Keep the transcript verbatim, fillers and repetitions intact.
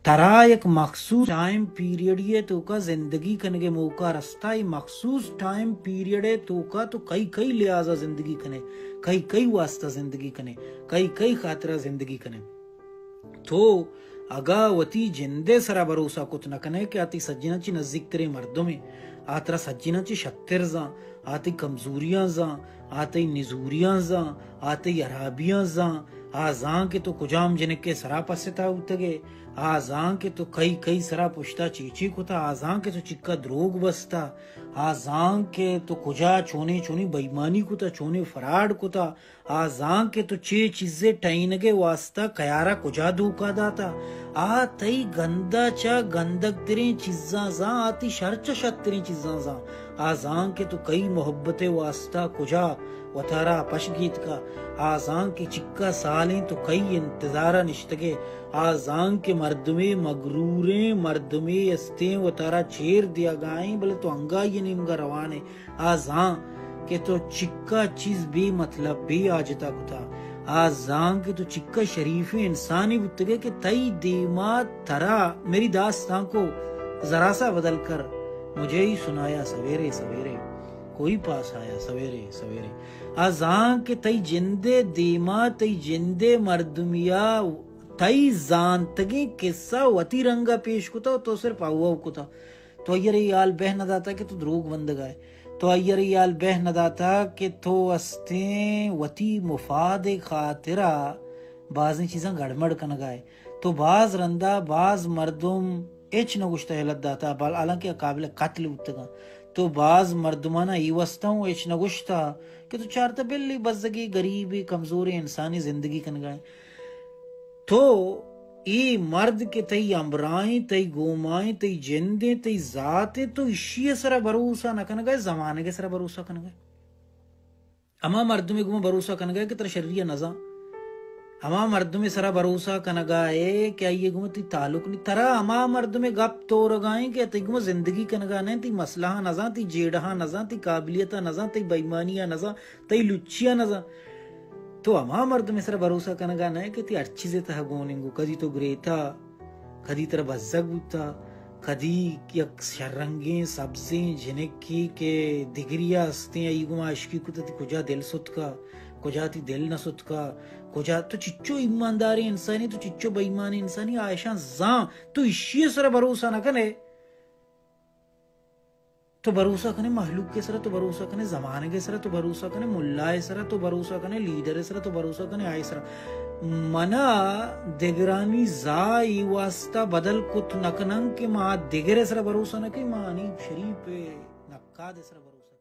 तरा एक मखसूस टाइम पीरियड ये तो का जिंदगी कने के मौका रास्ता ही मखसूस टाइम पीरियड है तो का तो कई कई लिहाजा जिंदगी कने कई कई वास्ता जिंदगी कने कई कई खातरा जिंदगी कने तो अगा वती जिंदे सरा भरोसा कुछ न कने कि आती सज्जना ची नजदीक तेरे मर्दों में आतरा सज्जना ची शक्तिर जा आती कमजोरियां जा आती निजूरियां जा आती अराबियां जा आजां के तो कुजाम जिने के सरा पसता उतगे आजां के तो कई कई सरा पुश्ता चीची कुता आजां के तो चिक्का द्रोग बसता आजां के तो कुजा छोने छोनी बेईमानी कुता छोने फराड कुता आजां के तो चे चीजें टाइनगे वास्ता कयारा कुजा धोखा दाता आ तई गंदा चा गंदक तेरे चीजा जा आती शर्च शत तेरे चीजा जा आजां के तो कई मोहब्बतें वास्ता कुजा वथारा पशगीत का आजां की चिक्का सालें तो कई इंतजारा निश्तगे आजां के मर्द में मगरूरे मर्द में अस्ते वतारा चेर दिया गाय बोले तो अंगा ये निमगा रवाने आजां के तो चिक्का चीज भी मतलब भी आजता कुता आजां के तो चिक्का शरीफी इंसानी बुतगे के तई दीमा थरा मेरी दास्तां को जरा सा बदल कर मुझे ही सुनाया सवेरे सवेरे कोई पास आया सवेरे सवेरे आजां के तई जिंदे दीमा तई जिंदे मर्दमिया तई जानतगी किस्सा वती रंगा पेश कुता तो सिर्फ आवा कुता तो अयर याल बह न दाता कि तो द्रोग बंद गाए तो अयर याल बह न दाता कि तो अस्ते वती मुफाद खातिरा बाज चीज़ा गड़मड़ कन गाए तो बाज रंदा बाज मर्दुम एच न गुश्ता हेलत दाता बाल हालांकि काबिल कत्ल उतगा तो बाज मर्दमाना ई वस्ता हूँ एच न गुश्ता कि तो चार तबिल्ली बजगी गरीबी कमजोरी इंसानी जिंदगी कन गाए तो ये मर्द के तई अमराएं तई गोमाएं तई जिंदे तई जाते तो इशिये सरा भरोसा न कन गए जमाने के सरा भरोसा कन गए अमा मर्द में गुमा भरोसा कन गए कि तेरा शरीय नजा अमा मर्द में सरा भरोसा कन गाए क्या ये गुमा ती ताल्लुक नहीं तरा अमा मर्द में गप तो रगाएं क्या ती गुमा जिंदगी कन गाने ती मसलाहा नजा ती जेड़हा नजा ती काबिलियता नजा ती बेईमानिया नजा ती लुच्चिया नजा तो अमा मर्द में सरा भरोसा कन गाना है कि ती अच्छी से तह गोनेंगो कदी तो ग्रेता कदी तरह बज्जग उता कदी यक शरंगे सब्जे जिनकी के दिगरिया हस्ते आई गुमा इश्की कुता ती कुजा दिल सुत का कुजा ती दिल न सुत का कुजा तो चिच्चो ईमानदारी इंसानी तो चिच्चो बेईमानी इंसानी आयशा जा तो इश्ये सरा भरोसा न कने तो भरोसा कने महलूक के सरा तो भरोसा कने जमाने के सरा तो भरोसा कने मुल्लाए सरा तो भरोसा कने लीडर सरा तो भरोसा कने आय सरा मना दिगरानी जा ई वास्ता बदल कुत नकनंग के मा दिगरे सरा भरोसा न के मानी शरीफ पे नक्का दे सरा भरोसा